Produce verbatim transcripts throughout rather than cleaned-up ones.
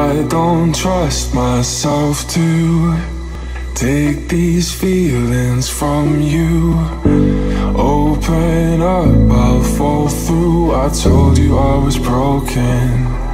I don't trust myself to take these feelings from you. Open up, I'll fall through. I told you I was broken.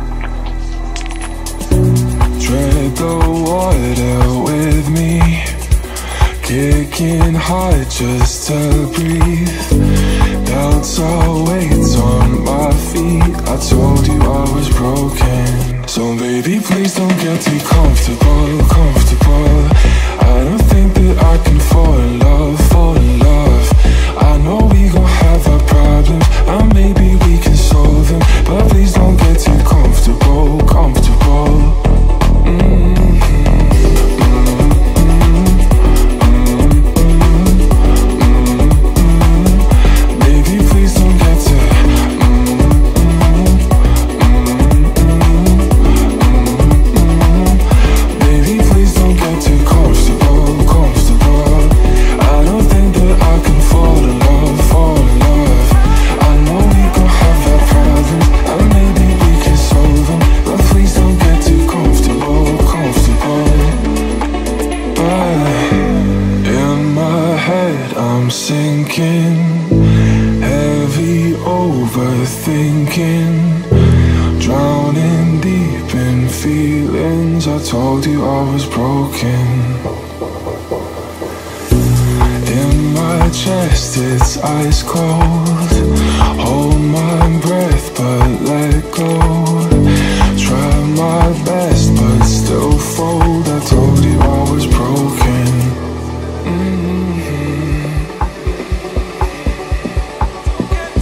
Tread the water with me, kicking hard just to breathe. Doubts are weights on my feet. I told you I was broken. So baby, please don't get too comfortable, comfortable. I don't think that I can fall in love, fall in love. I know we gon' have our problems, and maybe we can solve them, but please don't get too comfortable, comfortable. Mm-hmm. I'm sinking, heavy overthinking, drowning deep in feelings. I told you I was broken. In my chest it's ice cold. Hold my breath but let go. Try my best but still fold. I told you I was broken.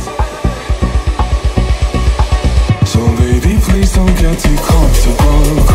Please don't get too comfortable.